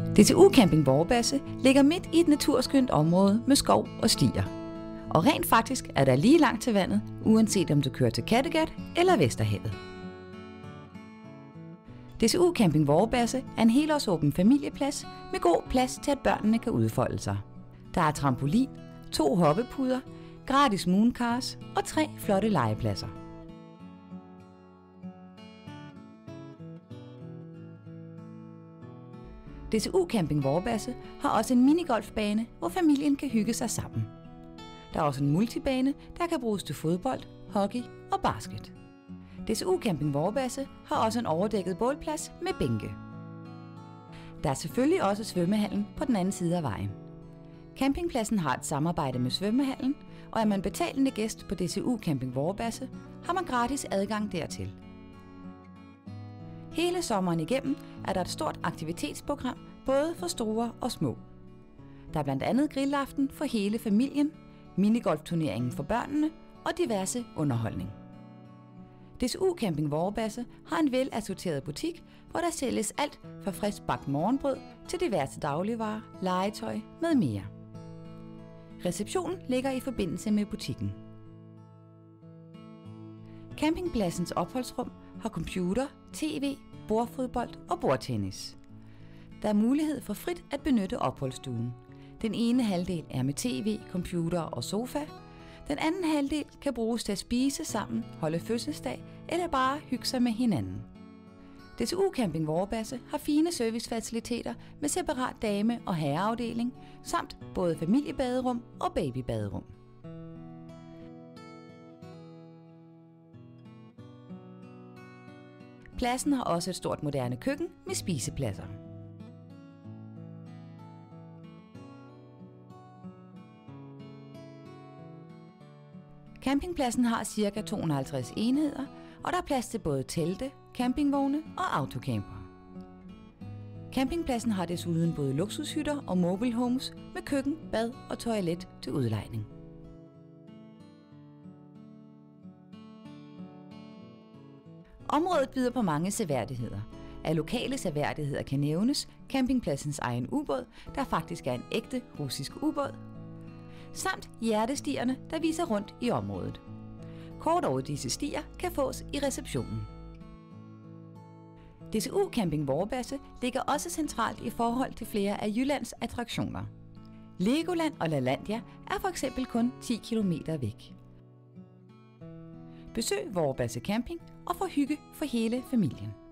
DTU Camping Vorbasse ligger midt i et naturskønt område med skov og stier. Og rent faktisk er der lige langt til vandet, uanset om du kører til Kattegat eller Vesterhavet. DTU Camping Vorbasse er en helårsåben familieplads med god plads til, at børnene kan udfolde sig. Der er trampolin, 2 hoppepuder, gratis mooncars og 3 flotte legepladser. DTU Camping Vorbasse har også en minigolfbane, hvor familien kan hygge sig sammen. Der er også en multibane, der kan bruges til fodbold, hockey og basket. DTU Camping Vorbasse har også en overdækket bålplads med bænke. Der er selvfølgelig også svømmehallen på den anden side af vejen. Campingpladsen har et samarbejde med svømmehallen, og er man betalende gæst på DTU Camping Vorbasse, har man gratis adgang dertil. Hele sommeren igennem er der et stort aktivitetsprogram, både for store og små. Der er blandt andet grillaften for hele familien, minigolfturneringen for børnene og diverse underholdning. DTU Camping Vorbasse har en velassorteret butik, hvor der sælges alt fra frisk bagt morgenbrød til diverse dagligvarer, legetøj med mere. Receptionen ligger i forbindelse med butikken. Campingpladsens opholdsrum har computer, tv, bordfodbold og bordtennis. Der er mulighed for frit at benytte opholdsstuen. Den ene halvdel er med tv, computer og sofa. Den anden halvdel kan bruges til at spise sammen, holde fødselsdag eller bare hygge sig med hinanden. DTU Camping Vorbasse har fine servicefaciliteter med separat dame- og herreafdeling, samt både familiebaderum og babybaderum. Pladsen har også et stort moderne køkken med spisepladser. Campingpladsen har ca. 250 enheder, og der er plads til både telte, campingvogne og autocamper. Campingpladsen har desuden både luksushytter og mobile homes med køkken, bad og toilet til udlejning. Området byder på mange seværdigheder. Af lokale seværdigheder kan nævnes campingpladsens egen ubåd, der faktisk er en ægte russisk ubåd, samt hjertestierne, der viser rundt i området. Kort over disse stier kan fås i receptionen. DTU Camping Vorbasse ligger også centralt i forhold til flere af Jyllands attraktioner. Legoland og LaLandia er for eksempel kun 10 km væk. Besøg Vorbasse Camping og få hygge for hele familien.